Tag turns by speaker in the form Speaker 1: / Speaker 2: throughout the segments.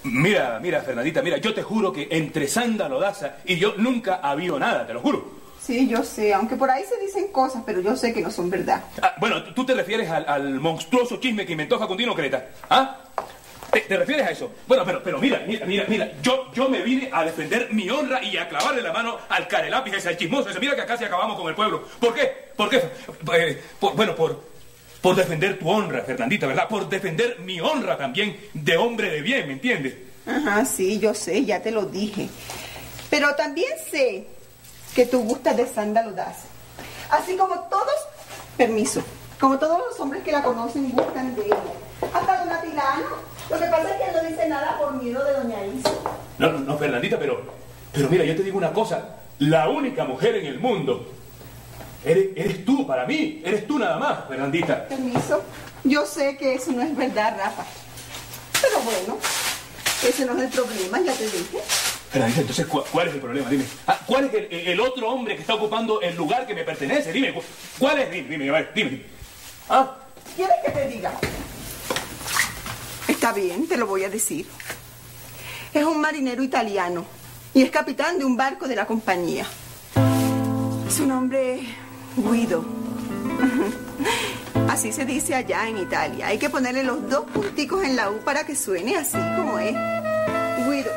Speaker 1: Mira, Fernandita, mira, yo te juro que entre Sandra Lodaza y yo nunca ha habido nada, te lo juro.
Speaker 2: Sí, yo sé, aunque por ahí se dicen cosas, pero yo sé que no son verdad.
Speaker 1: Bueno, ¿tú te refieres al monstruoso chisme que inventó Facundino Creta? ¿Ah? ¿Te refieres a eso? Bueno, pero mira, yo me vine a defender mi honra y a clavarle la mano al carelápiz ese, al chismoso ese. Mira que casi acabamos con el pueblo. ¿Por qué? ¿Por qué? Por defender tu honra, Fernandita, ¿verdad? Por defender mi honra también de hombre de bien, ¿me entiendes?
Speaker 2: Ajá, sí, yo sé, ya te lo dije. Pero también sé que tú gustas de Sandra Lodaza. Así como todos, permiso, como todos los hombres que la conocen gustan de ella. Hasta don Atilano. Lo que pasa es que él no dice nada por miedo de doña Isa.
Speaker 1: No, Fernandita, pero mira, yo te digo una cosa. La única mujer en el mundo eres tú para mí. Eres tú nada más, Fernandita.
Speaker 2: Permiso. Yo sé que eso no es verdad, Rafa. Pero bueno, ese no es el problema, ya te dije.
Speaker 1: Fernandita, entonces, ¿cuál es el problema? Dime. ¿Cuál es el otro hombre que está ocupando el lugar que me pertenece? Dime, ¿cuál es? Dime, a ver, dime. ¿Ah?
Speaker 2: ¿Quieres que te diga? Está bien, te lo voy a decir. Es un marinero italiano y es capitán de un barco de la compañía. Su nombre es Guido. Así se dice allá en Italia. Hay que ponerle los 2 punticos en la U para que suene así como es. Guido.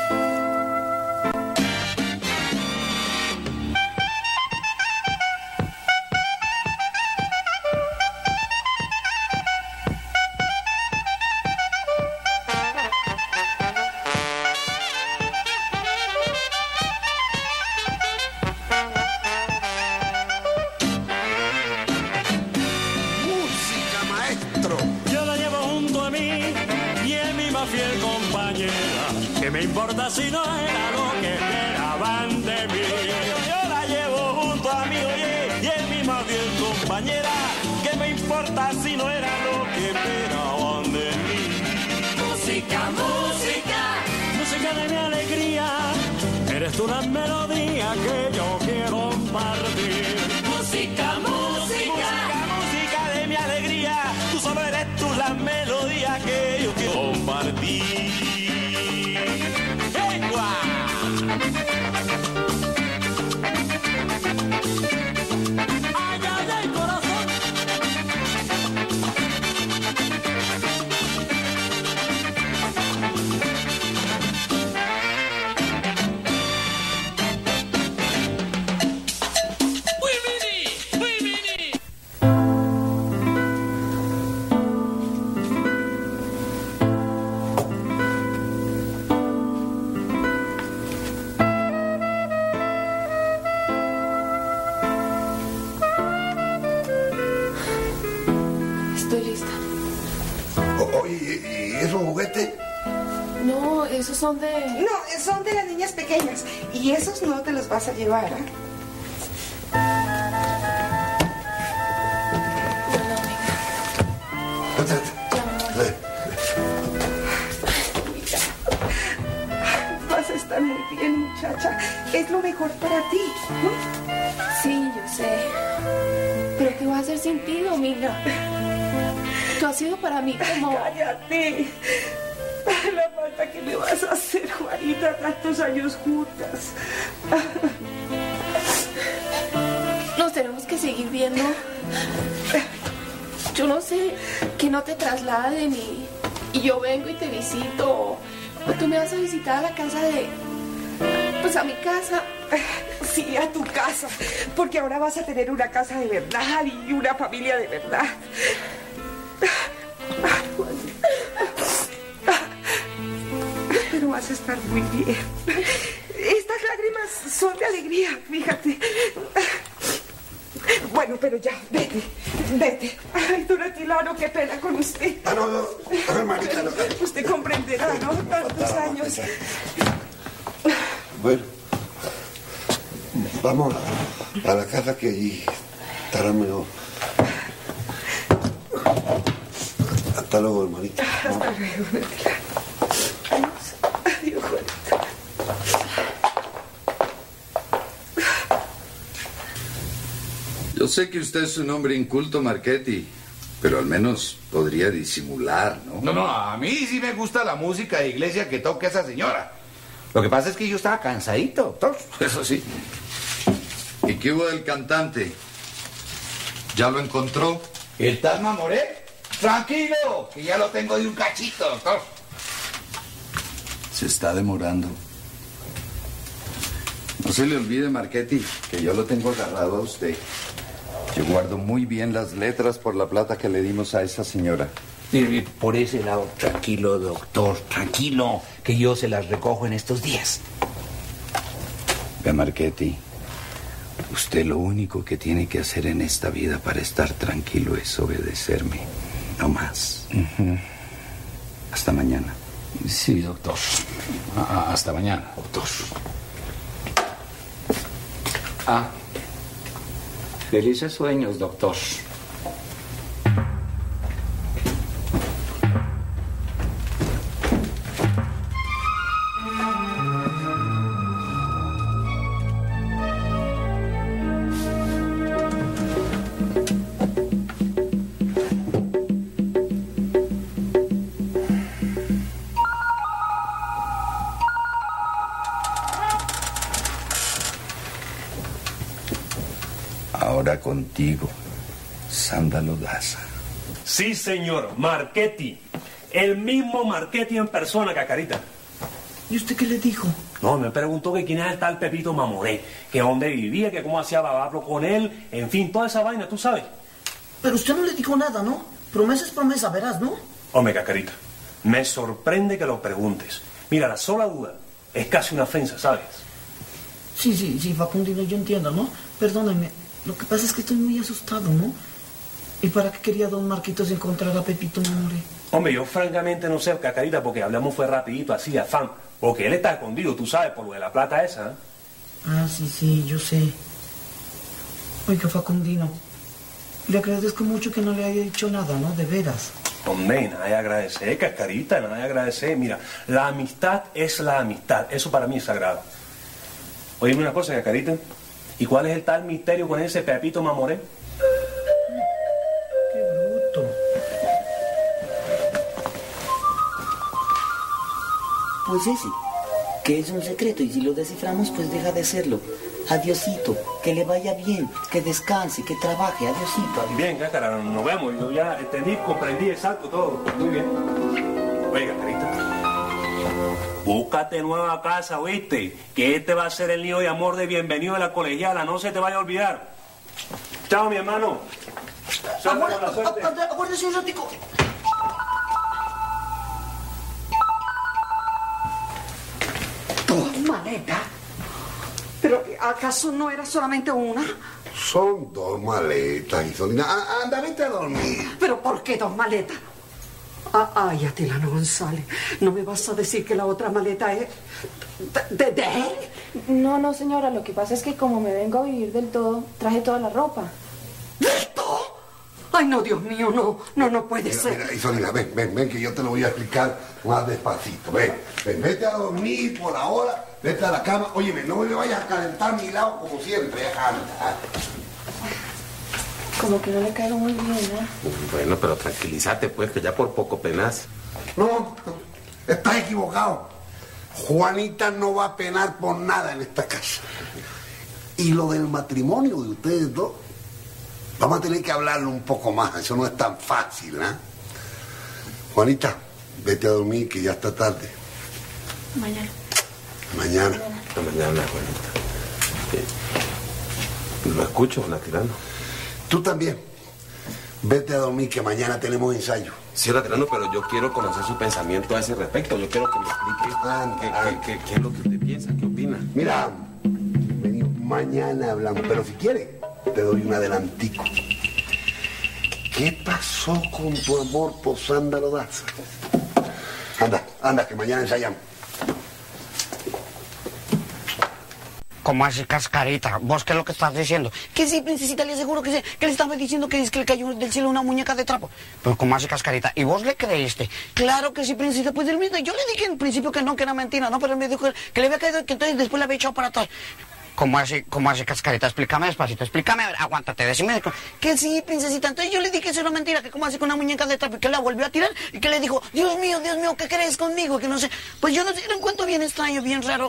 Speaker 3: Si no era lo que esperaban de mí, yo la llevo junto a mí, oye, y es mi más fiel compañera. ¿Qué me importa si no era lo que esperaban de mí? Música, música, música de mi alegría. Eres tú la melodía que yo quiero compartir. Música, música, música de mi alegría. Tú solo eres tú la melodía que yo quiero compartir.
Speaker 4: Esos son de...
Speaker 2: No, son de las niñas pequeñas. Y esos no te los vas a llevar, ¿eh? Vas a estar muy bien, muchacha. Es lo mejor para ti, ¿no?
Speaker 4: Sí, yo sé. Pero ¿qué voy a hacer sin ti, Dominga? Tú has sido para mí como...
Speaker 2: ¡Cállate! La falta que me vas a hacer, Juanita, tantos años juntas.
Speaker 4: Nos tenemos que seguir viendo. Yo no sé que no te traslade y yo vengo y te visito. O tú me vas a visitar a la casa de... Pues a mi casa.
Speaker 2: Sí, a tu casa. Porque ahora vas a tener una casa de verdad y una familia de verdad. Pero vas a estar muy bien. Estas lágrimas son de alegría, fíjate. Bueno, pero ya, vete. Ay, don Atilano, qué pena con usted.
Speaker 5: No, hermanita, no.
Speaker 2: Usted comprenderá, ¿no? Tantos años.
Speaker 5: Bueno, vamos a la casa que allí estará mejor. Hasta luego, hermanita.
Speaker 2: Hasta luego, don Atilano. Adiós, Juanita.
Speaker 6: Yo sé que usted es un hombre inculto, Marchetti, Pero al menos podría disimular, ¿no?
Speaker 7: No, no, a mí sí me gusta la música de iglesia que toca esa señora. Lo que pasa es que yo estaba cansadito, doctor. Eso sí.
Speaker 6: ¿Y qué hubo del cantante? ¿Ya lo encontró?
Speaker 7: ¿El tal Mamoré? Tranquilo, que ya lo tengo de un cachito, doctor.
Speaker 6: Se está demorando. No se le olvide, Marchetti, que yo lo tengo agarrado a usted. Yo guardo muy bien las letras por la plata que le dimos a esa señora.
Speaker 7: Por ese lado, tranquilo, doctor, tranquilo, que yo se las recojo en estos días.
Speaker 6: Ve, Marchetti, usted lo único que tiene que hacer en esta vida para estar tranquilo es obedecerme, no más. Hasta mañana.
Speaker 7: Sí, doctor. Hasta mañana, doctor. Felices sueños, doctor.
Speaker 6: Ahora contigo, Sándalo Daza.
Speaker 8: Sí, señor, Marchetti. El mismo Marchetti en persona, Cacarita.
Speaker 9: ¿Y usted qué le dijo?
Speaker 8: No, me preguntó que quién era el tal Pepito Mamoré, que dónde vivía, que cómo hacía babablo con él, en fin, toda esa vaina, tú sabes.
Speaker 9: Pero usted no le dijo nada, ¿no? Promesa es promesa, verás, ¿no?
Speaker 8: Hombre, Cacarita, me sorprende que lo preguntes. Mira, la sola duda es casi una ofensa, ¿sabes?
Speaker 9: Sí, Facundino, yo entiendo, ¿no? Perdóneme, lo que pasa es que estoy muy asustado, ¿no? ¿Y para qué quería don Marquitos encontrar a Pepito Mamoré?
Speaker 8: Hombre, yo francamente no sé, Cacarita, porque hablamos fue rapidito, así de afán. Porque él está escondido, tú sabes, por lo de la plata esa, ¿eh?
Speaker 9: Ah, sí, yo sé. Oiga, Facundino, le agradezco mucho que no le haya dicho nada, ¿no? De veras.
Speaker 8: Hombre, nada de agradecer, Cascarita, nada de agradecer. Mira, la amistad es la amistad. Eso para mí es sagrado. Oíme una cosa, Cascarita. ¿Y cuál es el tal misterio con ese Pepito Mamoré?
Speaker 9: Qué bruto. Pues ese, que es un secreto y si lo desciframos, pues deja de serlo. Adiosito, que le vaya bien, que descanse, que trabaje, adiosito.
Speaker 8: Bien, Cáscara, nos vemos. Yo ya entendí, comprendí exacto todo. Muy bien. Oye, Cascarita, búscate nueva casa, ¿oíste? Que este va a ser el nido de amor de bienvenido de la colegiala, no se te vaya a olvidar. Chao, mi hermano. Suerte con la suerte.
Speaker 9: Aguárdese un ratico.
Speaker 2: ¿Dos maletas? ¿Pero acaso no era solamente una?
Speaker 5: Son dos maletas, Isolina. Anda, vete a dormir.
Speaker 2: ¿Pero por qué dos maletas? Ay, Atilano González, ¿no me vas a decir que la otra maleta es de él?
Speaker 4: No, señora, lo que pasa es que como me vengo a vivir del todo, traje toda la ropa.
Speaker 2: ¿De todo? Ay, no, Dios mío, no puede ser.
Speaker 5: Mira, Isolina, ven, que yo te lo voy a explicar más despacito. Ven, vete a dormir por ahora, vete a la cama. Óyeme, no me vayas a calentar a mi lado como siempre, anda.
Speaker 4: Como que no le caigo muy bien, ¿eh?
Speaker 10: Bueno, pero tranquilízate, pues, que ya por poco penas.
Speaker 5: No, estás equivocado. Juanita no va a penar por nada en esta casa. Y lo del matrimonio de ustedes dos, vamos a tener que hablarlo un poco más. Eso no es tan fácil, ¿eh? Juanita, vete a dormir, que ya está tarde.
Speaker 4: Mañana.
Speaker 5: Mañana,
Speaker 10: Juanita. Lo escucho, Latirano.
Speaker 5: Tú también. Vete a dormir, que mañana tenemos ensayo.
Speaker 10: Sí, Latirano, pero yo quiero conocer su pensamiento a ese respecto. Yo quiero que me explique qué es lo que usted piensa, qué opina.
Speaker 5: Mira, vení, mañana hablamos, pero si quieres, te doy un adelantico. ¿Qué pasó con tu amor por Sándalo Daza? Anda, que mañana ensayamos.
Speaker 9: ¿Cómo así, Cascarita? ¿Vos qué es lo que estás diciendo? Que sí, princesita, le aseguro que sí, que le estaba diciendo que es que le cayó del cielo una muñeca de trapo. Pero ¿cómo así, Cascarita? ¿Y vos le creíste? Claro que sí, princesita, pues él mismo, yo le dije en principio que no, que era mentira, ¿no? Pero él me dijo que le había caído, que entonces después le había echado para atrás. ¿Cómo así, Cascarita? Explícame despacito, explícame, a ver, aguántate, decime que sí, princesita. Entonces yo le dije que eso era mentira, que cómo así con una muñeca de trapo, y que la volvió a tirar, y que le dijo, Dios mío, ¿qué crees conmigo? Que no sé, pues yo no sé, era un cuento bien extraño, bien raro.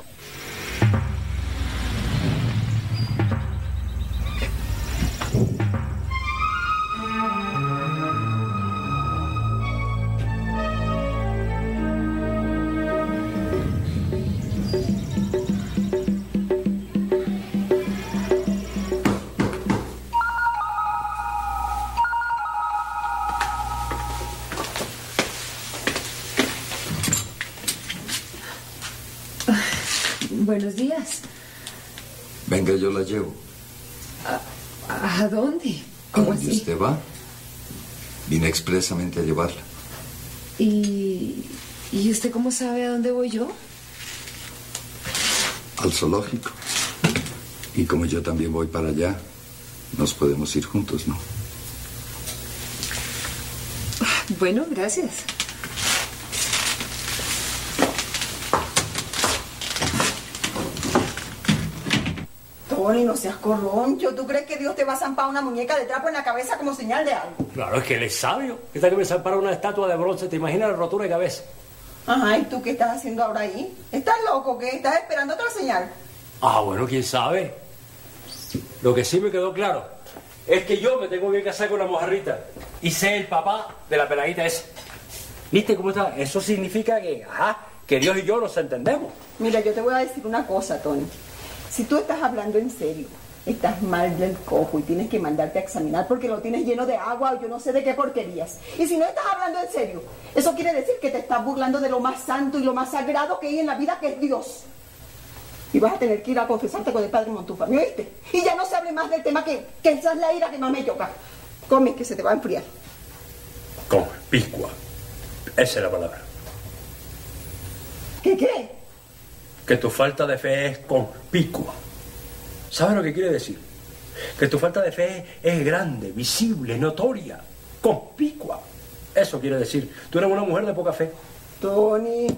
Speaker 11: Buenos días.
Speaker 6: Venga, yo la llevo.
Speaker 11: ¿A dónde?
Speaker 6: ¿A dónde usted va? Vine expresamente a llevarla.
Speaker 11: ¿Y usted cómo sabe a dónde voy yo?
Speaker 6: Al zoológico. Y como yo también voy para allá, nos podemos ir juntos, ¿no?
Speaker 11: Bueno, gracias.
Speaker 2: Tony, no seas corroncho. ¿Tú crees que Dios te va a zampar una muñeca de trapo en la cabeza como señal de algo?
Speaker 12: Claro, es que él es sabio. ¿Qué tal que me zampara una estatua de bronce? ¿Te imaginas la rotura de cabeza?
Speaker 2: Ajá, ¿y tú qué estás haciendo ahora ahí? ¿Estás loco o qué? ¿Estás esperando otra señal?
Speaker 12: Ah, bueno, quién sabe. Lo que sí me quedó claro es que yo me tengo que casar con la mojarrita y ser el papá de la peladita esa. ¿Viste cómo está? Eso significa que Dios y yo nos entendemos.
Speaker 2: Mira, yo te voy a decir una cosa, Tony. Si tú estás hablando en serio, estás mal del cojo y tienes que mandarte a examinar porque lo tienes lleno de agua o yo no sé de qué porquerías. Y si no estás hablando en serio, eso quiere decir que te estás burlando de lo más santo y lo más sagrado que hay en la vida, que es Dios. Y vas a tener que ir a confesarte con el padre Montufa, ¿me oíste? Y ya no se hable más del tema, que esa es la ira que más me choca. Come, que se te va a enfriar.
Speaker 12: Come, piscua. Esa es la palabra.
Speaker 2: ¿Qué?
Speaker 12: Que tu falta de fe es conspicua. ¿Sabes lo que quiere decir? Que tu falta de fe es grande, visible, notoria, conspicua. Eso quiere decir. Tú eres una mujer de poca fe.
Speaker 2: Tony.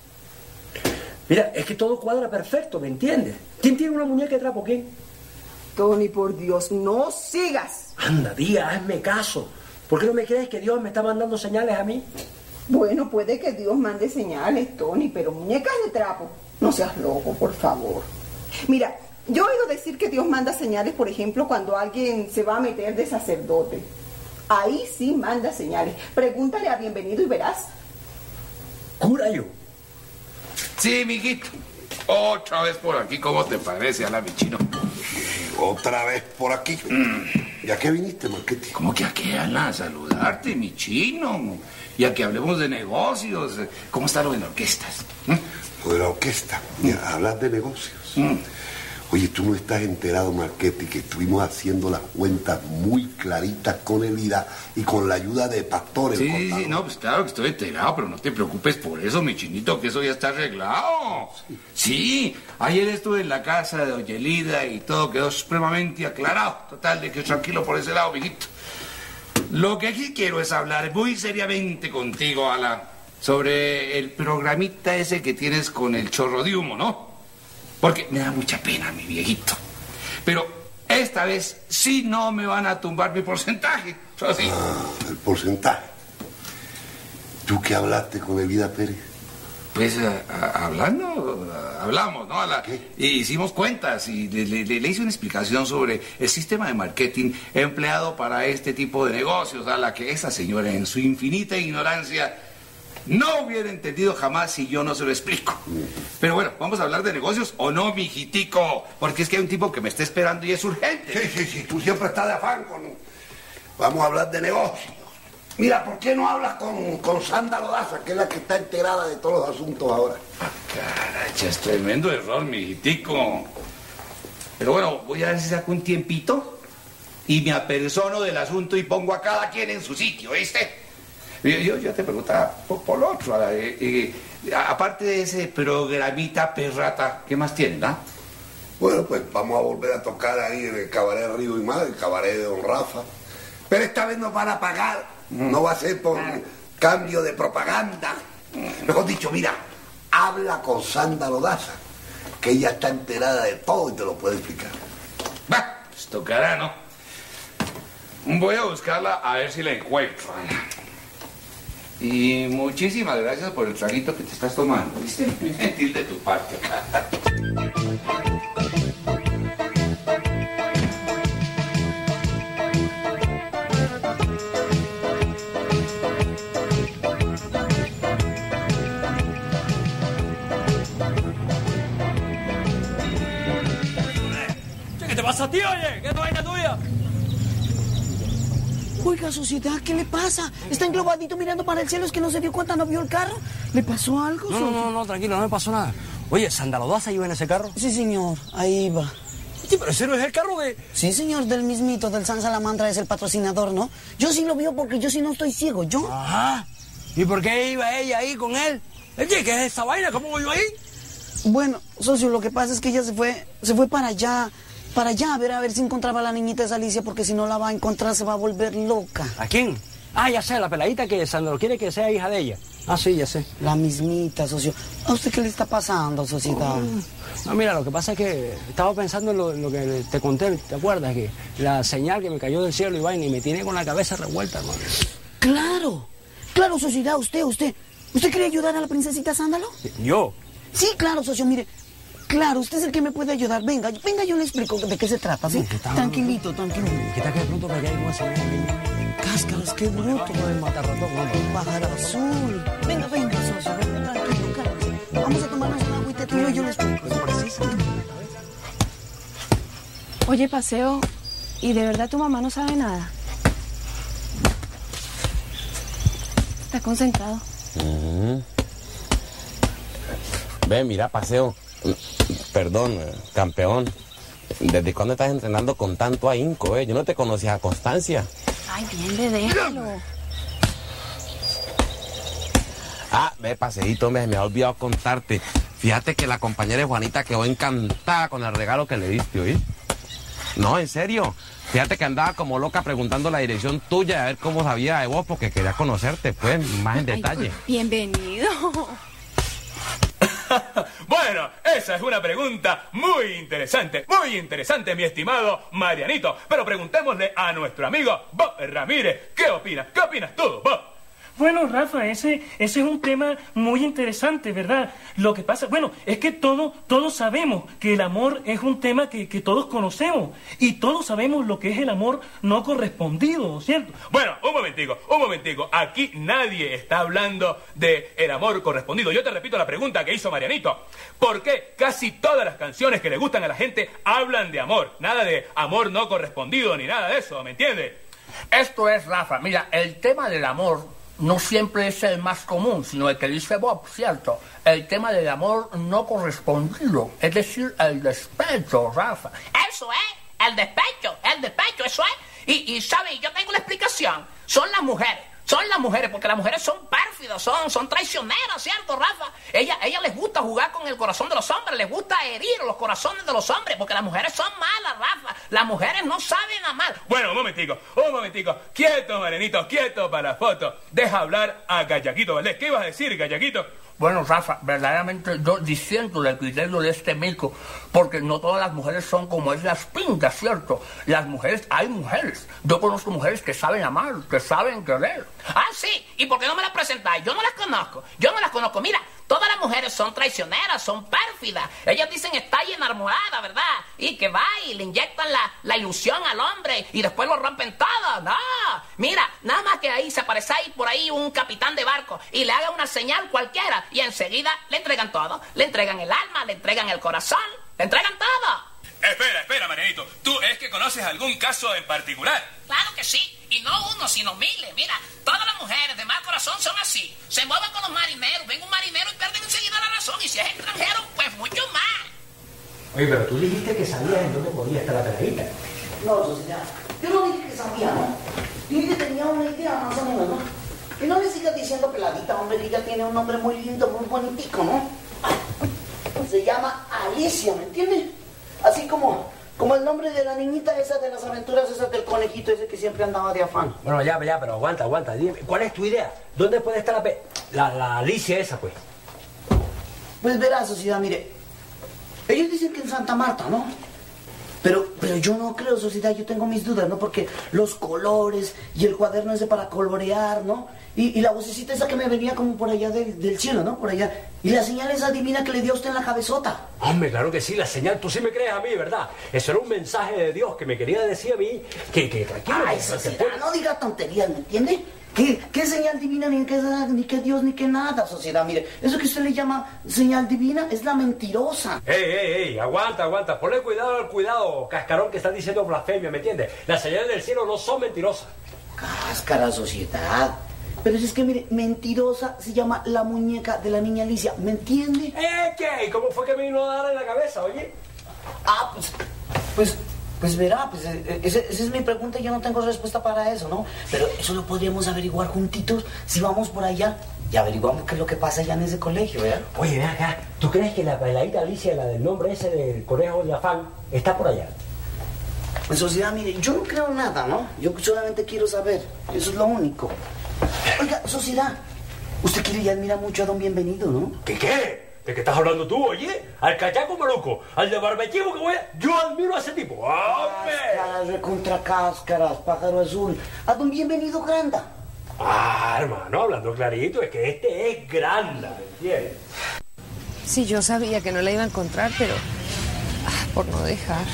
Speaker 12: Mira, es que todo cuadra perfecto, ¿me entiendes? ¿Quién tiene una muñeca de trapo? ¿Quién?
Speaker 2: Tony, por Dios, no sigas.
Speaker 12: Anda, Día, hazme caso. ¿Por qué no me crees que Dios me está mandando señales a mí?
Speaker 2: Bueno, puede que Dios mande señales, Tony, pero muñecas de trapo. No seas loco, por favor. Mira, yo he oído decir que Dios manda señales, por ejemplo, cuando alguien se va a meter de sacerdote. Ahí sí manda señales. Pregúntale a Bienvenido y verás.
Speaker 12: ¿Cura yo?
Speaker 7: Sí, mijito. Otra vez por aquí, ¿cómo te parece, Ala, mi chino?
Speaker 5: Otra vez por aquí. ¿Y a qué viniste, Marquete?
Speaker 7: ¿Cómo que a qué, Ala? A saludarte, mi chino. Y a que hablemos de negocios. ¿Cómo está lo de las orquestas?
Speaker 5: Lo de la orquesta. Mira, hablas de negocios. Oye, tú no estás enterado, Marquete, que estuvimos haciendo las cuentas muy claritas con Elida y con la ayuda de pastores.
Speaker 7: Sí, no, pues claro que estoy enterado, pero no te preocupes por eso, mi chinito, que eso ya está arreglado. Sí, ayer estuve en la casa de doña Elida y todo quedó supremamente aclarado. Total, de que tranquilo por ese lado, mijito. Lo que aquí quiero es hablar muy seriamente contigo, Ala, sobre el programita ese que tienes con el chorro de humo, ¿no? Porque me da mucha pena, mi viejito. Pero esta vez sí no me van a tumbar mi porcentaje. Sí.
Speaker 5: El porcentaje. ¿Tú qué hablaste con Elida Pérez?
Speaker 7: Pues hablamos, ¿no? Hicimos cuentas y le hice una explicación sobre el sistema de marketing empleado para este tipo de negocios, a la que esa señora, en su infinita ignorancia, no hubiera entendido jamás si yo no se lo explico. Pero bueno, ¿vamos a hablar de negocios o no, mijitico? Porque es que hay un tipo que me está esperando y es urgente.
Speaker 5: Sí, tú siempre estás de afán con... Vamos a hablar de negocios. Mira, ¿por qué no hablas con Sandra Lodaza, que es la que está enterada de todos los asuntos ahora?
Speaker 7: Caracha, es tremendo error, mijitico. Pero bueno, voy a ver si saco un tiempito y me apersono del asunto y pongo a cada quien en su sitio, ¿viste? Yo te preguntaba por lo otro. Aparte de ese programita perrata, ¿qué más tienen, ah?
Speaker 5: Bueno, pues vamos a volver a tocar ahí en el cabaret Río y Mar, el cabaret de Don Rafa. Pero esta vez nos van a pagar. No va a ser por cambio de propaganda. Mejor dicho, mira, habla con Sandra Lodaza, que ella está enterada de todo y te lo puede explicar.
Speaker 7: Va, pues tocará, ¿no? Voy a buscarla a ver si la encuentro. Y muchísimas gracias por el traguito que te estás tomando, ¿viste? Muy gentil de tu parte.
Speaker 12: ¿Qué te pasa a ti, oye? ¿Qué es tu vaina tuya?
Speaker 9: Oiga, sociedad, ¿qué le pasa? Está englobadito mirando para el cielo, es que no se dio cuenta, no vio el carro. ¿Le pasó algo,
Speaker 12: No, tranquilo, no me pasó nada. Oye, ¿Sandalodaza iba en ese carro?
Speaker 9: Sí, señor, ahí va.
Speaker 12: Sí, pero ese no es el carro de...
Speaker 9: Sí, señor, del mismito, del San Salamandra, es el patrocinador, ¿no? Yo sí lo vio porque yo sí no estoy ciego, yo.
Speaker 12: Ajá. ¿Y por qué iba ella ahí con él? Oye, ¿qué es esa vaina? ¿Cómo iba ahí?
Speaker 9: Bueno, socio, lo que pasa es que ella se fue para allá, a ver si encontraba a la niñita esa Alicia, porque si no la va a encontrar se va a volver loca.
Speaker 12: ¿A quién? Ah, ya sé, la peladita que Sandro quiere que sea hija de ella. Ah, sí, ya sé.
Speaker 9: La mismita, socio. ¿A usted qué le está pasando, sociedad?
Speaker 12: No, mira, lo que pasa es que estaba pensando en lo que te conté, ¿te acuerdas? Que la señal que me cayó del cielo y vaina y me tiene con la cabeza revuelta, hermano.
Speaker 9: Claro, sociedad, usted quiere ayudar a la princesita Sándalo.
Speaker 12: ¿Yo?
Speaker 9: Sí, claro, socio, mire. Claro, usted es el que me puede ayudar. Venga, yo le explico de qué se trata, ¿sí? Tranquilito.
Speaker 12: ¿Qué tal que de pronto me cae con esa señal?
Speaker 9: Cáscaras, qué bruto.
Speaker 12: No matar ratón,
Speaker 9: Un pájaro azul. Venga, socio, venga, tranquilo, cálmese. Vamos a tomarnos un agüita tú y yo le explico.
Speaker 4: Oye, Paseo, ¿y de verdad tu mamá no sabe nada? Está concentrado.
Speaker 10: Ve, mira, Paseo. Perdón, campeón. ¿Desde cuándo estás entrenando con tanto ahínco, Yo no te conocía a Constancia.
Speaker 4: Ay, bien, déjalo.
Speaker 10: Ve, Paseíto, me había olvidado contarte. Fíjate que la compañera de Juanita quedó encantada con el regalo que le diste, ¿oí? No, en serio. Fíjate que andaba como loca preguntando la dirección tuya, a ver cómo sabía de vos, porque quería conocerte, pues, más en detalle.
Speaker 4: Bienvenido.
Speaker 1: Bueno, esa es una pregunta muy interesante, mi estimado Marianito. Pero preguntémosle a nuestro amigo Bob Ramírez. ¿Qué opinas? ¿Qué opinas tú, Bob?
Speaker 13: Bueno, Rafa, ese es un tema muy interesante, ¿verdad? Lo que pasa, bueno, es que todos sabemos que el amor es un tema que todos conocemos. Y todos sabemos lo que es el amor no correspondido, ¿cierto?
Speaker 1: Bueno, un momentico. Aquí nadie está hablando de el amor correspondido. Yo te repito la pregunta que hizo Marianito. ¿Por qué casi todas las canciones que le gustan a la gente hablan de amor? Nada de amor no correspondido ni nada de eso, ¿me entiendes?
Speaker 14: Esto es, Rafa, mira, el tema del amor no siempre es el más común, sino el que dice Bob, ¿cierto? El tema del amor no correspondido, es decir, el despecho, Rafa.
Speaker 15: Eso es, el despecho, eso es. Y ¿sabe? Yo tengo la explicación. Son las mujeres, porque las mujeres son pérfidas, son traicioneras, ¿cierto, Rafa? Ellas les gusta jugar con el corazón de los hombres, les gusta herir los corazones de los hombres, porque las mujeres son malas, Rafa. Las mujeres no saben amar.
Speaker 1: Bueno, un momentico. Quieto, Marianito, quieto para la foto. Deja hablar a Gallaquito Valdés. ¿Qué ibas a decir, Gallaquito?
Speaker 14: Bueno, Rafa, verdaderamente yo disiento del criterio de este mico, porque no todas las mujeres son como él las pinta, ¿cierto? Hay mujeres. Yo conozco mujeres que saben amar, que saben querer.
Speaker 15: Ah, sí. ¿Y por qué no me las presentáis? Yo no las conozco. Mira, todas las mujeres son traicioneras, son pérfidas. Ellas dicen estar enamorada, ¿verdad? Y que va y le inyectan la ilusión al hombre y después lo rompen todo. No. Mira, nada más que ahí se aparece ahí por ahí un capitán de barco y le haga una señal cualquiera y enseguida le entregan todo. Le entregan el alma, le entregan el corazón, le entregan todo.
Speaker 1: Espera, Marianito. ¿Tú es que conoces algún caso en particular?
Speaker 15: Claro que sí. Y no uno, sino miles. Mira, todas las mujeres de mal corazón son así. Se mueven con los marineros. Ven un marinero y pierden enseguida la razón. Y si es extranjero, pues mucho más.
Speaker 12: Oye, pero tú dijiste que sabías en dónde podía estar la peladita.
Speaker 9: No, sociedad. Yo no dije que sabía, ¿no? Yo dije que tenía una idea más o menos, ¿no? Y no le sigas diciendo peladita, hombre, que ella tiene un nombre muy lindo, muy bonitico, ¿no? Se llama Alicia, ¿me entiendes? Así como el nombre de la niñita esa de las aventuras esas del conejito ese que siempre andaba de afán.
Speaker 12: Bueno, ya, pero aguanta. Dime, ¿cuál es tu idea? ¿Dónde puede estar la Alicia esa, pues?
Speaker 9: Pues verá, sociedad, mire. Ellos dicen que en Santa Marta, ¿no? Pero yo no creo, Sociedad, yo tengo mis dudas, ¿no? Porque los colores y el cuaderno ese para colorear, ¿no? Y la vocecita esa que me venía como por allá del cielo, ¿no? Por allá. Y la señal esa divina que le dio a usted en la cabezota.
Speaker 12: Hombre, claro que sí, la señal, tú sí me crees a mí, ¿verdad? Eso era un mensaje de Dios que me quería decir a mí que tranquilo.
Speaker 9: Ay, Sociedad, no diga tonterías, ¿me entiende? ¿Qué señal divina, ni que Dios, ni que nada, Sociedad? Mire, eso que usted le llama señal divina es la mentirosa.
Speaker 12: ¡Ey! Aguanta. Ponle cuidado, cascarón, que están diciendo blasfemia, ¿me entiendes? Las señales del cielo no son mentirosas.
Speaker 9: Cáscara, Sociedad. Pero es que, mire, mentirosa se llama la muñeca de la niña Alicia, ¿me entiende?
Speaker 12: ¿Qué? ¿Cómo fue que me vino a dar en la cabeza, oye?
Speaker 9: Pues verá, esa es mi pregunta y yo no tengo respuesta para eso, ¿no? Pero eso lo podríamos averiguar juntitos si vamos por allá y averiguamos qué es lo que pasa allá en ese colegio, ¿verdad?
Speaker 12: Oye, ven acá, ¿tú crees que la peladita Alicia, la del nombre ese del conejo de afán, está por allá?
Speaker 9: Pues, Sociedad, mire, yo no creo nada, ¿no? Yo solamente quiero saber, eso es lo único. Oiga, Sociedad, usted quiere y admira mucho a don Bienvenido, ¿no?
Speaker 12: ¿Qué? ¿De qué estás hablando tú, oye? Al cachaco maluco, al de barbechivo que voy a... Yo admiro a ese tipo. ¡Hombre!
Speaker 9: Cáscaras, recontra cáscaras, pájaro azul. A don Bienvenido Granda.
Speaker 12: Hermano, hablando clarito, es que este es Granda, ¿me entiendes?
Speaker 11: Sí, yo sabía que no la iba a encontrar, pero... por no dejar.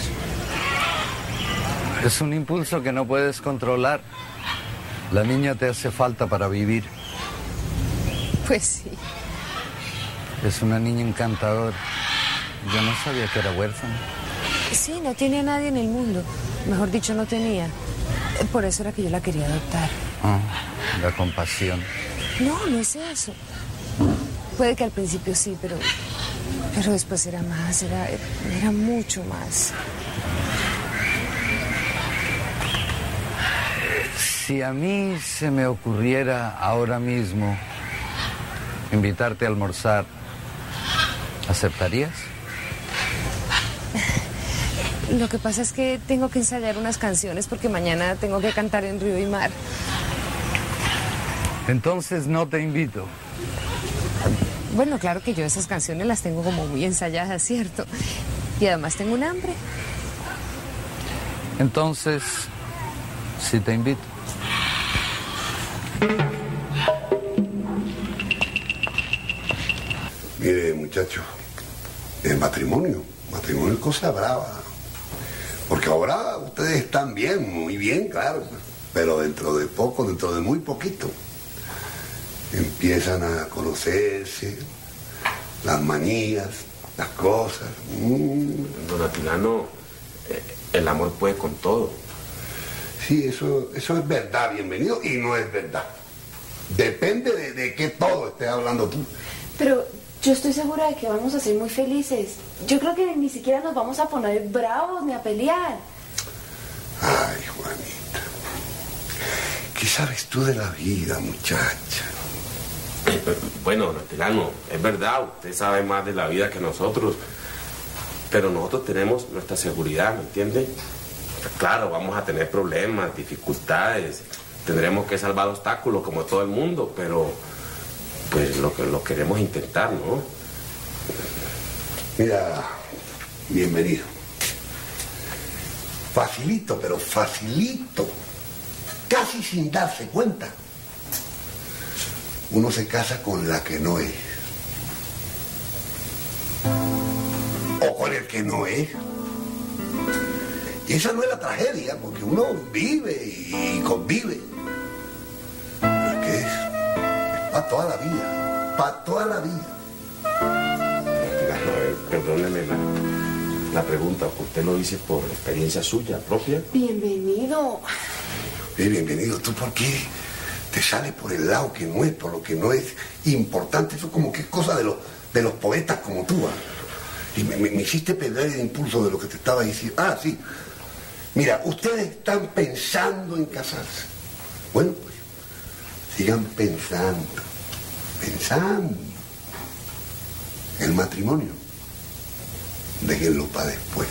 Speaker 6: Es un impulso que no puedes controlar. La niña te hace falta para vivir.
Speaker 11: Pues sí.
Speaker 6: Es una niña encantadora. Yo no sabía que era huérfana.
Speaker 11: Sí, no tiene a nadie en el mundo. Mejor dicho, no tenía. Por eso era que yo la quería adoptar.
Speaker 6: La compasión.
Speaker 11: No es eso. Puede que al principio sí, pero después era más, era mucho más.
Speaker 6: Si a mí se me ocurriera ahora mismo invitarte a almorzar, ¿aceptarías?
Speaker 11: Lo que pasa es que tengo que ensayar unas canciones porque mañana tengo que cantar en Río y Mar.
Speaker 6: Entonces no te invito.
Speaker 11: Bueno, claro que yo esas canciones las tengo como muy ensayadas, ¿cierto? Y además tengo un hambre.
Speaker 6: Entonces, sí te invito.
Speaker 5: Mire, muchacho, el matrimonio es cosa brava. Porque ahora ustedes están bien, muy bien, claro. Pero dentro de poco, dentro de muy poquito, empiezan a conocerse las manías, las cosas.
Speaker 10: Don Atilano, el amor puede con todo.
Speaker 5: Sí, eso es verdad, Bienvenido, y no es verdad. Depende de qué todo estés hablando tú.
Speaker 4: Pero yo estoy segura de que vamos a ser muy felices. Yo creo que ni siquiera nos vamos a poner bravos ni a pelear.
Speaker 5: Ay, Juanita, ¿qué sabes tú de la vida, muchacha?
Speaker 10: Bueno, don Atilano, es verdad, usted sabe más de la vida que nosotros, pero nosotros tenemos nuestra seguridad, ¿me entiende? Claro, vamos a tener problemas, dificultades, tendremos que salvar obstáculos como todo el mundo, pero pues lo queremos intentar, ¿no?
Speaker 5: Mira, Bienvenido. Facilito, pero facilito, casi sin darse cuenta, uno se casa con la que no es. O con el que no es. Y esa no es la tragedia, porque uno vive y convive. Pero es que es para toda la vida, para toda la vida.
Speaker 10: Perdóneme la pregunta, ¿usted lo dice por experiencia suya propia?
Speaker 4: Bienvenido.
Speaker 5: Bienvenido, ¿tú por qué te sale por el lado que no es, por lo que no es importante? Eso como que es cosa de los poetas como tú. Y me hiciste perder el impulso de lo que te estaba diciendo. Sí. Mira, ustedes están pensando en casarse. Bueno, pues, sigan pensando. El matrimonio, déjenlo para después.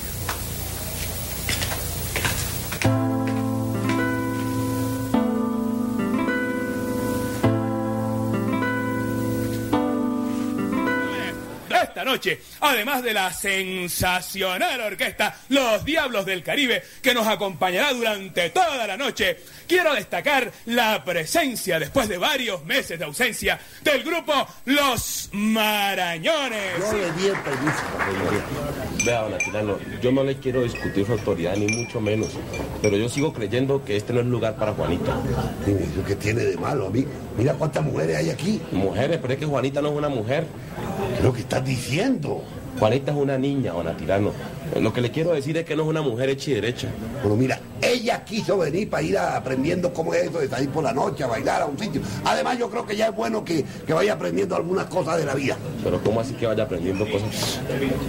Speaker 1: esta noche, además de la sensacional orquesta Los Diablos del Caribe, que nos acompañará durante toda la noche, quiero destacar la presencia, después de varios meses de ausencia, del grupo Los Marañones.
Speaker 10: Yo le di el permiso. Vea, don Atilano, yo no le quiero discutir su autoridad, ni mucho menos, pero yo sigo creyendo que este no es lugar para Juanita.
Speaker 5: ¿Eso qué tiene de malo, a mí? Mira cuántas mujeres hay aquí.
Speaker 10: Mujeres, pero es que Juanita no es una mujer.
Speaker 5: ¿Qué es lo que estás diciendo?
Speaker 10: Juanita es una niña, don Atilano. Lo que le quiero decir es que no es una mujer hecha y derecha.
Speaker 5: Bueno, mira, ella quiso venir para ir aprendiendo cómo es eso de salir por la noche a bailar a un sitio. Además, yo creo que ya es bueno que vaya aprendiendo algunas cosas de la vida.
Speaker 10: Pero ¿cómo así que vaya aprendiendo cosas?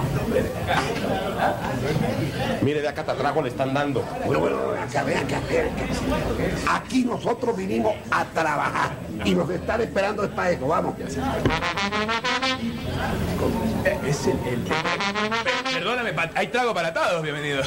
Speaker 10: Mire, de acá te atrás le están dando.
Speaker 5: Bueno, vean que aquí nosotros vinimos a trabajar y nos están esperando es para eso, vamos.
Speaker 1: Es Perdóname, hay trago para todos, bienvenido.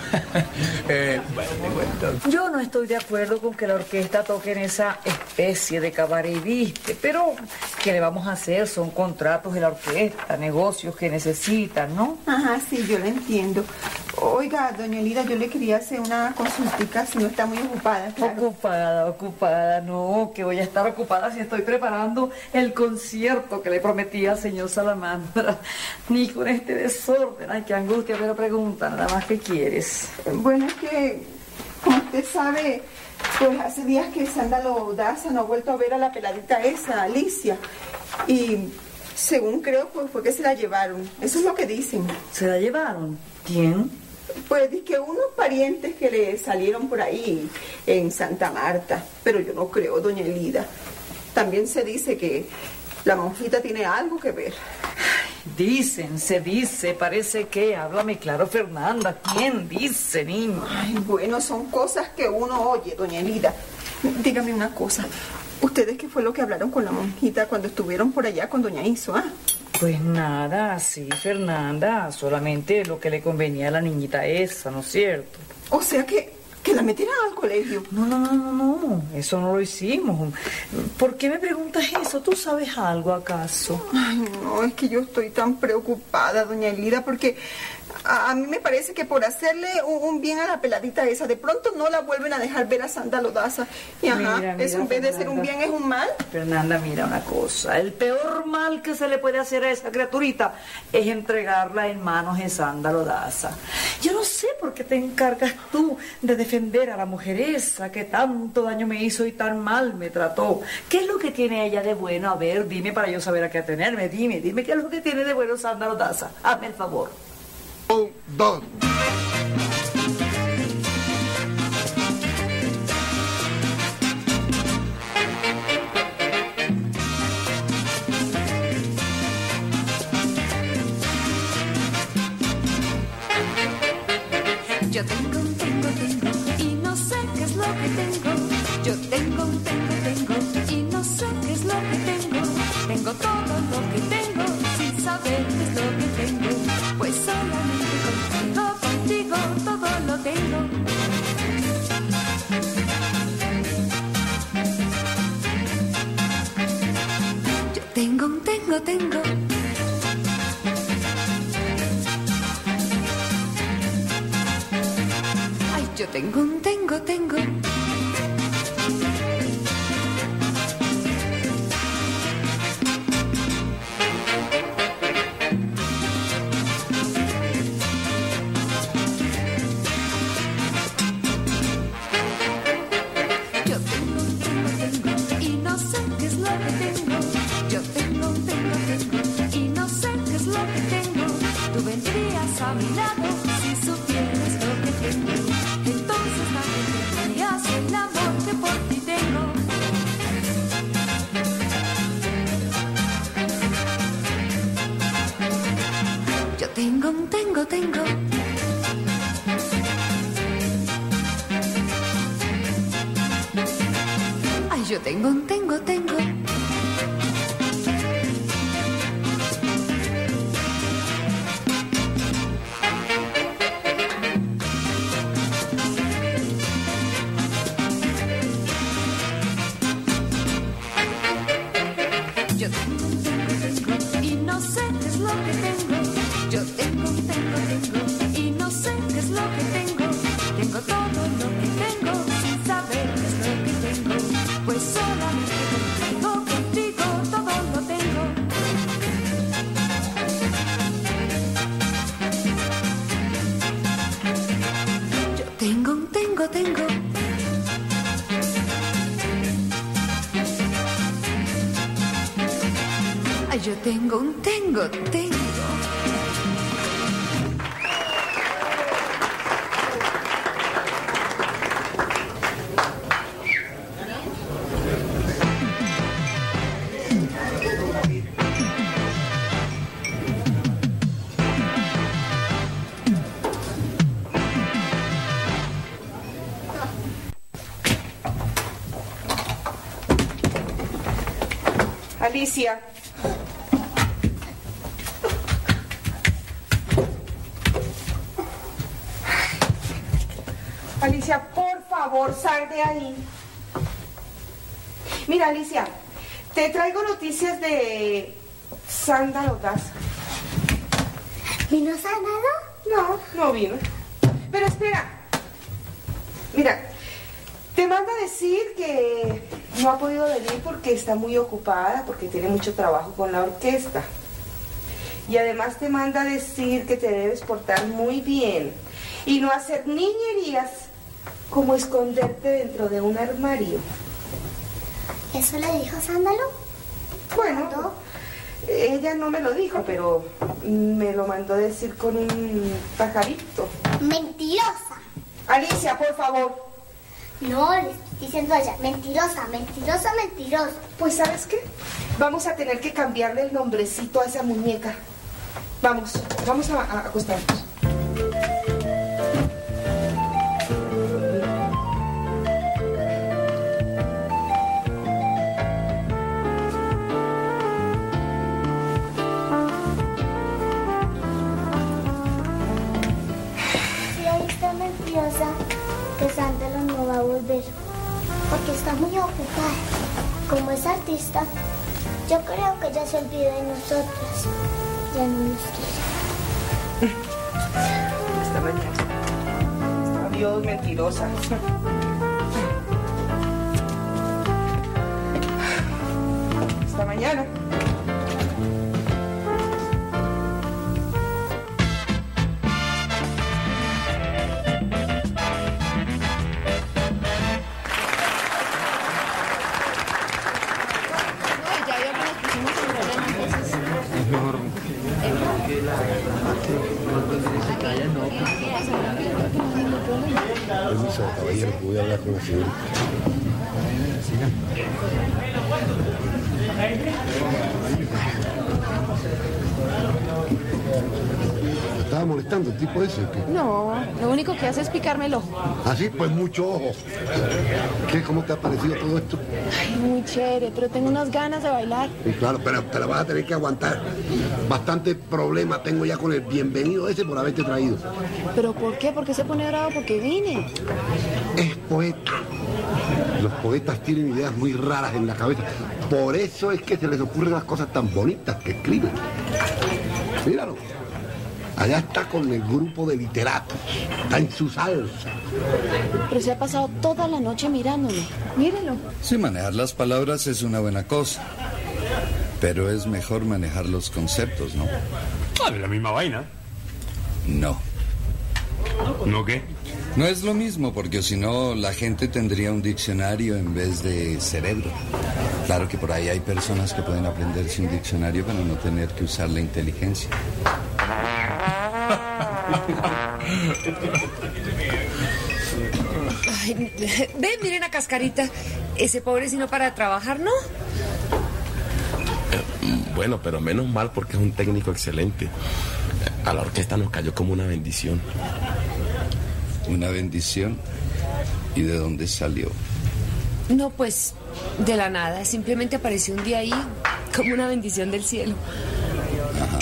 Speaker 16: Yo no estoy de acuerdo con que la orquesta toque en esa especie de cabaret, ¿viste? Pero, ¿qué le vamos a hacer? Son contratos de la orquesta, negocios que necesitan, ¿no?
Speaker 2: Ajá, sí, yo lo entiendo. Oiga, doña Elida, yo le quería hacer una consultica si no está muy ocupada. Claro.
Speaker 16: Ocupada, no, que voy a estar ocupada si estoy preparando el concierto que le prometí al señor Salamandra. Ni con este desorden, ay, qué angustia, pero pregunta, nada más, ¿qué quieres?
Speaker 2: Bueno, es que, como usted sabe, pues hace días que Sándalo Daza no ha vuelto a ver a la peladita esa, Alicia, y según creo, pues fue que se la llevaron. Eso es lo que dicen.
Speaker 16: ¿Se la llevaron? ¿Quién?
Speaker 2: Pues dice que unos parientes que le salieron por ahí en Santa Marta, pero yo no creo, doña Elida. También se dice que la monjita tiene algo que ver.
Speaker 16: Dicen, se dice, parece que, háblame claro, Fernanda, ¿quién dice, niña?
Speaker 2: Ay, bueno, son cosas que uno oye, doña Elida. Dígame una cosa, ¿ustedes qué fue lo que hablaron con la monjita cuando estuvieron por allá con doña Iso, ah?
Speaker 16: Pues nada, sí, Fernanda, solamente lo que le convenía a la niñita esa, ¿no es cierto?
Speaker 2: O sea que la metieran al colegio.
Speaker 16: No, eso no lo hicimos. ¿Por qué me preguntas eso? ¿Tú sabes algo acaso?
Speaker 2: Ay, no, es que yo estoy tan preocupada, doña Elida, porque a mí me parece que por hacerle un bien a la peladita esa, de pronto no la vuelven a dejar ver a Sándalo Daza. Y ajá, mira, eso en vez de ser un bien es un mal.
Speaker 16: Fernanda, mira una cosa, el peor mal que se le puede hacer a esa criaturita es entregarla en manos de Sándalo Daza. Yo no sé por qué te encargas tú de defender a la mujer esa que tanto daño me hizo y tan mal me trató. ¿Qué es lo que tiene ella de bueno? A ver, dime para yo saber a qué atenerme. Dime qué es lo que tiene de bueno Sándalo Daza. Hazme el favor.
Speaker 5: 1, 2.
Speaker 17: Yo tengo, y no sé qué es lo que tengo. Yo tengo, y no sé qué es lo que tengo. Tengo todo lo que tengo, sin saber qué es lo que tengo. Pues solamente contigo todo lo tengo. Yo tengo. Ay, yo tengo. Y no sé qué es lo que tengo. Yo tengo. Y no sé qué es lo que tengo. Tú vendrías a mi lado si supieras lo que tengo. Entonces también tendrías el amor que por ti tengo. Yo tengo. Ay, yo tengo. Yo tengo. Y no sé qué es lo que tengo. Yo tengo, y no sé qué es lo que tengo. Tengo todo lo que tengo sin saber qué es lo que tengo. Pues solamente contigo todo lo tengo. Yo tengo. Ay, yo tengo.
Speaker 2: Alicia. Alicia, por favor, sal de ahí. Mira, Alicia, te traigo noticias de Sándalo Daza.
Speaker 18: ¿Vino Sándalo?
Speaker 2: No vino. Pero espera. Mira, te manda a decir que no ha podido venir porque está muy ocupada, porque tiene mucho trabajo con la orquesta. Y además te manda a decir que te debes portar muy bien y no hacer niñerías como esconderte dentro de un armario.
Speaker 18: ¿Eso le dijo Sándalo?
Speaker 2: Bueno, ella no me lo dijo, pero me lo mandó decir con un pajarito.
Speaker 18: Mentirosa.
Speaker 2: Alicia, por favor.
Speaker 18: No, le estoy diciendo a ella, mentirosa.
Speaker 2: Pues, ¿sabes qué? Vamos a tener que cambiarle el nombrecito a esa muñeca. Vamos a acostarnos.
Speaker 18: Sí, ahí está mentirosa, que Sándalo no va a volver, porque está muy ocupada. Como es artista, yo creo que ella se olvida de nosotras. Ya no nos quiere.
Speaker 2: Está mentirosa. Adiós, mentirosa. Hasta mañana.
Speaker 5: Permiso, caballero, que voy a hablar con la señora. ¿Me estaba molestando el tipo ese? ¿Qué?
Speaker 11: No, lo único que hace es picarme el ojo.
Speaker 5: Así, pues mucho ojo. ¿Qué? ¿Cómo te ha parecido todo esto?
Speaker 11: Ay, muy chévere, pero tengo unas ganas de bailar.
Speaker 5: Sí, claro, pero te la vas a tener que aguantar. Bastante problema tengo ya con el bienvenido ese por haberte traído.
Speaker 11: ¿Pero por qué? ¿Por qué se pone bravo? Porque vine.
Speaker 5: Es poeta. Los poetas tienen ideas muy raras en la cabeza. Por eso es que se les ocurren las cosas tan bonitas que escriben. Míralo. Allá está con el grupo de literatos. Está en su salsa.
Speaker 11: Pero se ha pasado toda la noche mirándome. Mírelo.
Speaker 6: Sí, manejar las palabras es una buena cosa. Pero es mejor manejar los conceptos, ¿no?
Speaker 12: Ah, de la misma vaina.
Speaker 6: No.
Speaker 12: ¿No qué?
Speaker 6: No es lo mismo, porque si no, la gente tendría un diccionario en vez de cerebro. Claro que por ahí hay personas que pueden aprenderse un diccionario para no tener que usar la inteligencia.
Speaker 11: Ay, ven, miren a Cascarita. Ese pobre si no para de trabajar, ¿no?
Speaker 10: Bueno, pero menos mal porque es un técnico excelente. A la orquesta nos cayó como una bendición.
Speaker 6: ¿Una bendición? ¿Y de dónde salió?
Speaker 11: No, pues, de la nada. Simplemente apareció un día ahí como una bendición del cielo.
Speaker 6: Ajá.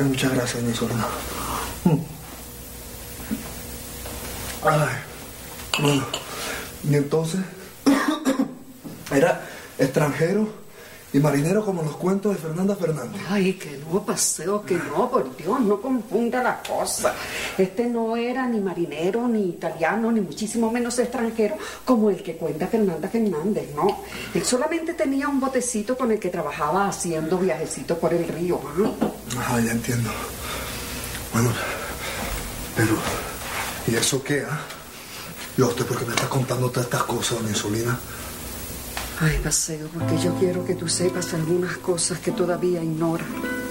Speaker 19: muchas gracias, mi sobrina. Ay, bueno, y entonces era extranjero y marinero como los cuentos de Fernanda Fernández.
Speaker 20: Ay, que no, Paseo, que no, por Dios, no confunda la cosa. Este no era ni marinero, ni italiano, ni muchísimo menos extranjero como el que cuenta Fernanda Fernández, no. Él solamente tenía un botecito con el que trabajaba haciendo viajecitos por el río.
Speaker 19: Ajá, ya entiendo. Bueno, pero ¿y eso qué, ah? ¿Y a usted por qué me está contando todas estas cosas, doña Insulina?
Speaker 20: Ay, Paseo, porque yo quiero que tú sepas algunas cosas que todavía ignoras.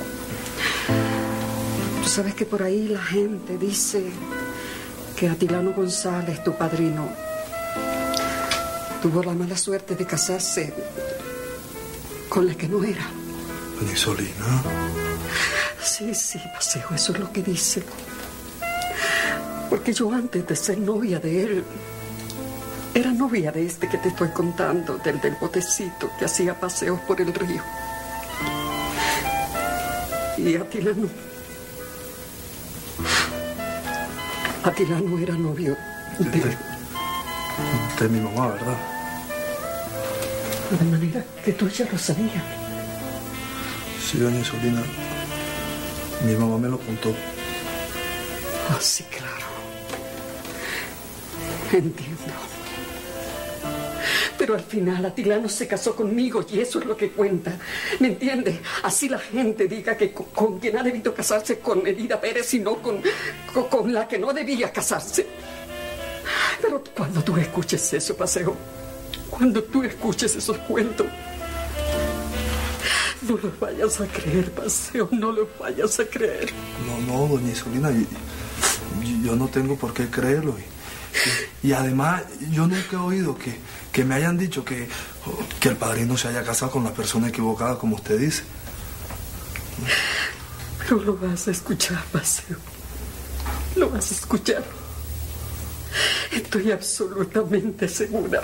Speaker 20: Tú sabes que por ahí la gente dice que Atilano González, tu padrino, tuvo la mala suerte de casarse con la que no era.
Speaker 19: Doña Insulina.
Speaker 20: Sí, sí, Paseo, eso es lo que dice. Porque yo antes de ser novia de él, era novia de este que te estoy contando, del botecito que hacía paseos por el río. Y Atilano era novio
Speaker 19: de mi mamá, ¿verdad?
Speaker 20: De manera que tú ya lo sabías.
Speaker 19: Sí, doña Insulina. Mi mamá me lo contó.
Speaker 20: Ah, sí, claro. Entiendo. Pero al final Atilano se casó conmigo y eso es lo que cuenta. ¿Me entiendes? Así la gente diga que con quien ha debido casarse con Elida Pérez y no con la que no debía casarse. Pero cuando tú escuches eso, Paseo, cuando tú escuches esos cuentos, no los vayas a creer, Paseo, no los vayas a creer.
Speaker 19: No, doña Insulina, yo no tengo por qué creerlo. Y además, yo nunca he oído que me hayan dicho que el padrino se haya casado con la persona equivocada, como usted dice.
Speaker 20: Pero lo vas a escuchar, Paseo. Lo vas a escuchar. Estoy absolutamente segura.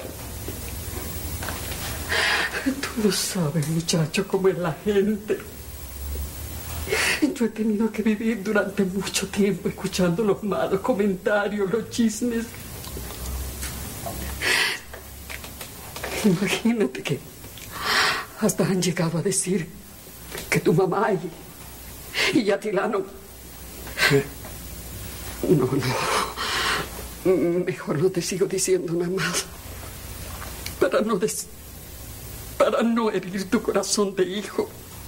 Speaker 20: Tú no sabes, muchacho, cómo es la gente. Yo he tenido que vivir durante mucho tiempo escuchando los malos comentarios, los chismes. Imagínate que hasta han llegado a decir que tu mamá y Atilano...
Speaker 19: ¿Qué?
Speaker 20: No. Mejor no te sigo diciendo nada más. Para no herir tu corazón de hijo.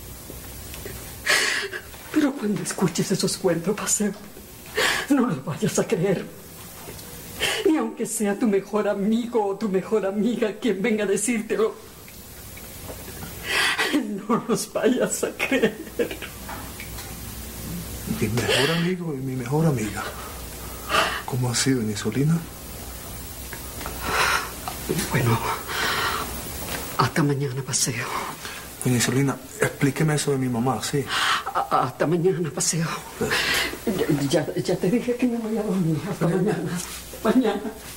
Speaker 20: Pero cuando escuches esos cuentos, Paseo, no los vayas a creer. Ni aunque sea tu mejor amigo o tu mejor amiga quien venga a decírtelo. No los vayas a creer.
Speaker 19: Mi mejor amigo y mi mejor amiga. ¿Cómo ha sido, doña Insulina?
Speaker 20: Bueno, hasta mañana, Paseo.
Speaker 19: Doña Insulina, explíqueme eso de mi mamá, ¿sí?
Speaker 20: Hasta mañana, Paseo. Ya te dije que me voy a dormir. Hasta mañana. Mañana.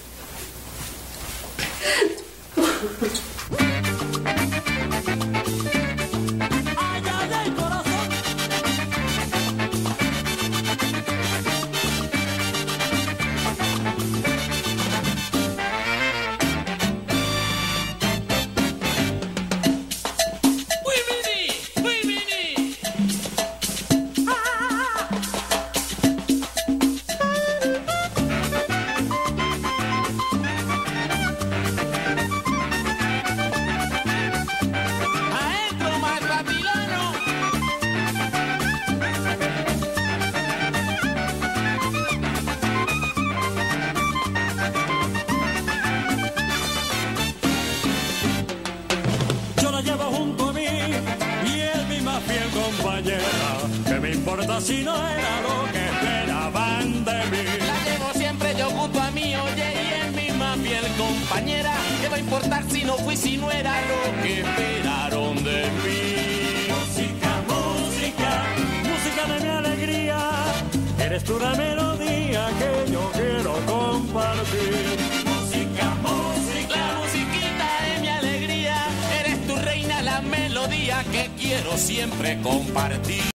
Speaker 3: Si no era lo que esperaban de mí.
Speaker 15: La llevo siempre yo junto a mí, oye, y es mi más fiel compañera. ¿Qué va a importar si no fui, si no era lo que esperaron de mí?
Speaker 3: Música, música, música de mi alegría. Eres tú la melodía que yo quiero compartir.
Speaker 15: Música, música, la musiquita de mi alegría. Eres tu reina, la melodía que quiero siempre compartir.